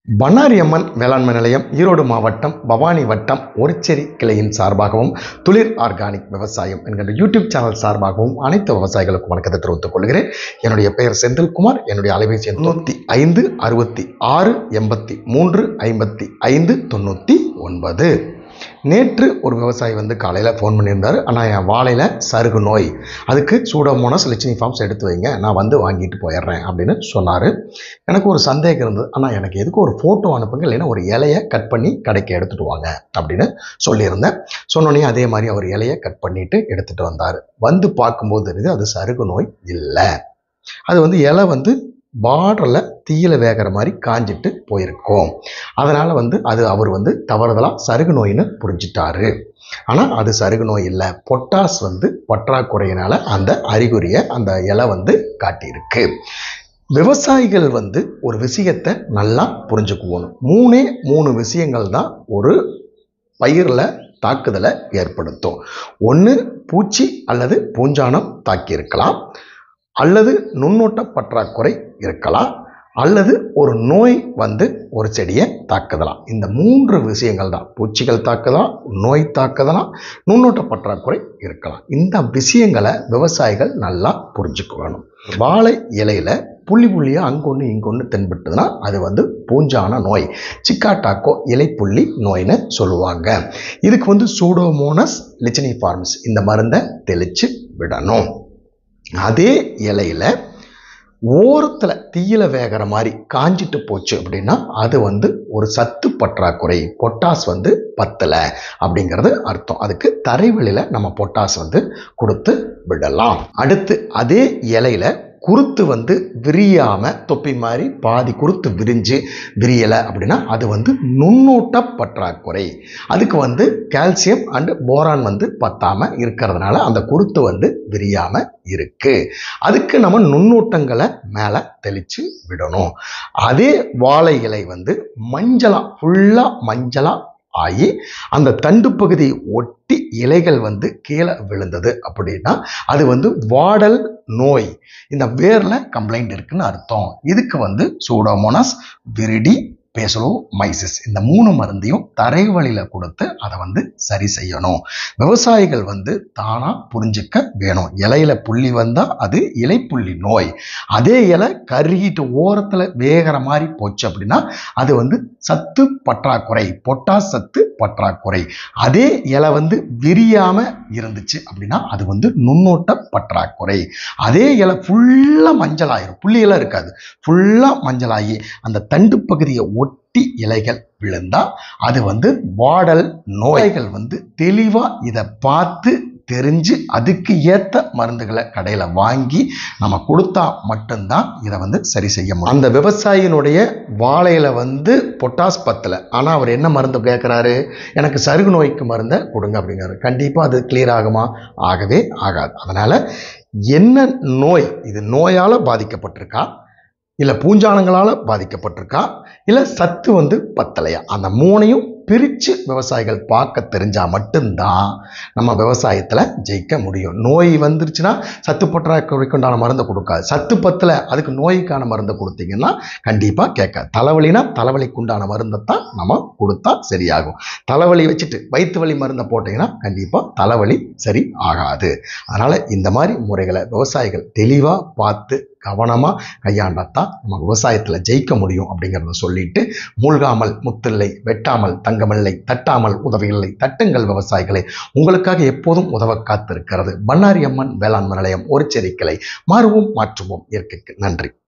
பண்ணாரி அம்மன் வேளாண்மை நிலையம் ஈரோடு மாவட்டம் பவானி வட்டம் ஒருச்சேரி கிளையின் சார்பாகவும் துளிர் ஆர்கானிக் விவசாயம் என்கின்ற யூடியூப் சேனல் சார்பாகவும் அனைத்து விவசாயிகளுக்கும் வணக்கத்தை தெரிவித்துக் கொள்கிறேன். என்னுடைய பெயர் செந்தில்குமார். என்னுடைய அலைபேசி 95 66 83 55 99. நேற்று ஒரு விவசாயி காலையில் ஃபோன் பண்ணியிருந்தார். ஆனால் என் வாழையில் சருகு நோய், அதுக்கு சூடோமோனாஸ் லிச்சினிஃபார்ம்ஸ் எடுத்து வைங்க, நான் வாங்கிட்டு போயிடுறேன் அப்படின்னு சொன்னார். எனக்கு ஒரு சந்தேகம் இருந்தது. ஆனால் எனக்கு எதுக்கு ஒரு ஃபோட்டோ அனுப்புங்க, இல்லைன்னா ஒரு இலையை கட் பண்ணி கடைக்கு எடுத்துகிட்டு வாங்க அப்படின்னு சொல்லியிருந்தேன். சொன்னோன்னே அதே மாதிரி அவர் இலையை கட் பண்ணிட்டு எடுத்துகிட்டு வந்தார். பார்க்கும்போது தெரியுது அது சருகு நோய் இல்லை. அது இலை பார்டரில் தீயில வேகிற மாதிரி காஞ்சிட்டு போயிருக்கும். அதனால் அது அவர் தவறுதலாக சருகு நோயின்னு புரிஞ்சிட்டாரு. ஆனால் அது சருகு நோய் இல்லை. பொட்டாஸ் பற்றாக்குறையினால அந்த அறிகுறியை அந்த இலை காட்டியிருக்கு. விவசாயிகள் ஒரு விஷயத்தை நல்லா புரிஞ்சுக்குவோம். 3 விஷயங்கள் தான் ஒரு பயிரில் தாக்குதலை ஏற்படுத்தும். ஒன்று பூச்சி அல்லது பூஞ்சானம் தாக்கி இருக்கலாம், அல்லது நுண்ணூட்ட பற்றாக்குறை இருக்கலாம், அல்லது ஒரு நோய் ஒரு செடியை தாக்குதலாம். இந்த 3 விஷயங்கள் தான். பூச்சிகள் தாக்குதலாம், நோய் தாக்குதலாம், நுண்ணூட்ட பற்றாக்குறை இருக்கலாம். இந்த விஷயங்களை விவசாயிகள் நல்லா புரிஞ்சுக்கணும். வாழை இலையில புள்ளியாக அங்கொன்று இங்கொன்று தென்பட்டுதுன்னா அது பூஞ்சான நோய், சிக்காட்டாக்கோ இலைப்புள்ளி நோய்னு சொல்லுவாங்க. இதுக்கு சூடோமோனாஸ் லிச்சினிஃபார்ம்ஸ் இந்த மருந்தை தெளித்து விடணும். அதே இலையில ஓரத்தில் தீயில வேகிற மாதிரி காஞ்சிட்டு போச்சு அப்படின்னா அது ஒரு சத்து பற்றாக்குறை, பொட்டாஸ் பத்தலை அப்படிங்கிறது அர்த்தம். அதுக்கு தரைவெளியில் நம்ம பொட்டாஸ் கொடுத்து விடலாம். அடுத்து அதே இலையில குருத்து விரியாமல் தொப்பி மாதிரி பாதி குருத்து விரியலை அப்படின்னா அது நுண்ணூட்ட பற்றாக்குறை. அதுக்கு கால்சியம் அண்ட் போரான் பத்தாமல் இருக்கிறதுனால அந்த குருத்து விரியாமல் இருக்கு. அதுக்கு நம்ம நுண்ணூட்டங்களை மேலே தெளித்து விடணும். அதே வாழை இலை ஃபுல்லாக மஞ்சளா ஆகி அந்த தண்டு பகுதி ஒட்டி இலைகள் கீழே விழுந்தது அப்படின்னா அது வாடல் நோய், இந்த வேர்ல கம்ப்ளைண்ட் இருக்குன்னு அர்த்தம். இதுக்கு சூடோமோனாஸ், விரிடி, பேசலோமைசிஸ் இந்த 3 மருந்தையும் தரைவழியில கொடுத்து அதை சரி செய்யணும். விவசாயிகள் தானா புரிஞ்சுக்க வேணும். இலையில புள்ளி வந்தா அது இலைப்புள்ளி நோய். அதே இலை கருகிட்டு ஓரத்துல வேகிற மாதிரி போச்சு அப்படின்னா அது சத்து பற்றாக்குறை, பொட்டாஸ் சத்து பற்றாக்குறை. அதே இலை விரியாம இருந்துச்சு அப்படின்னா அது நுண்ணோட்ட பற்றாக்குறை. அதே இலை ஃபுல்லா மஞ்சள் ஆயிரும், புள்ளியெல்லாம் இருக்காது, ஃபுல்லா மஞ்சளாகி அந்த தண்டு பகுதியை ஒட்டி இலைகள் விழுந்தா அது வாடல் நோய்கள். தெளிவா இதை பார்த்து தெரிஞ்சு அதுக்கு ஏற்ற மருந்துகளை கடையில் வாங்கி நம்ம கொடுத்தா மட்டும்தான் இதை சரி செய்ய முடியும். அந்த விவசாயினுடைய வாழையில பொட்டாஸ் பத்தலை, ஆனால் அவர் என்ன மருந்து கேட்குறாரு, எனக்கு சருகு நோய்க்கு மருந்தை கொடுங்க அப்படிங்கிறாரு. கண்டிப்பாக அது கிளியர் ஆகுமா? ஆகவே ஆகாது. அதனால என்ன நோய், இது நோயால் பாதிக்கப்பட்டிருக்கா, இல்லை பூஞ்சானங்களால் பாதிக்கப்பட்டிருக்கா, இல்லை சத்து பத்தலையா, அந்த 3ஐயும் பிரித்து விவசாயிகள் பார்க்க தெரிஞ்சால் மட்டும்தான் நம்ம விவசாயத்தில் ஜெயிக்க முடியும். நோய் வந்துருச்சுன்னா சத்து பற்றாக்குறைக்கு உண்டான மருந்தை கொடுக்காது. சத்து பத்தலை, அதுக்கு நோய்க்கான மருந்தை கொடுத்தீங்கன்னா கண்டிப்பாக கேட்காது. தலைவலினா தலைவலிக்கு உண்டான மருந்தை தான் நம்ம கொடுத்தா சரியாகும். தலைவலி வச்சுட்டு வயிற்று வலி மருந்தை போட்டிங்கன்னா கண்டிப்பாக தலைவலி சரி ஆகாது. அதனால் இந்த மாதிரி முறைகளை விவசாயிகள் தெளிவாக பார்த்து கவனமாக கையாண்டாத்தான் நம்ம விவசாயத்தில் ஜெயிக்க முடியும் அப்படிங்கிறத சொல்லிட்டு, மூழ்காமல் முத்தில்லை, வெட்டாமல் தங்கமில்லை, தட்டாமல் உதவியில்லை, தட்டுங்கள் விவசாயிகளை, உங்களுக்காக எப்போதும் உதவ காத்திருக்கிறது பண்ணாரி அம்மன் வேளாண்மை நிலையம் ஒருச்சேரி கிளை. மாறுவோம், மாற்றுவோம் இயற்கைக்கு. நன்றி.